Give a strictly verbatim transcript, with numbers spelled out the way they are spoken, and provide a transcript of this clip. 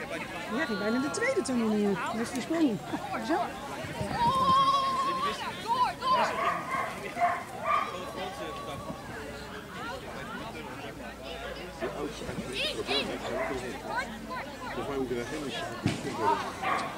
Ja, ging bijna de tweede tunnel nu. Hij heeft gesprongen. Zo. Volgens mij moet je daar helemaal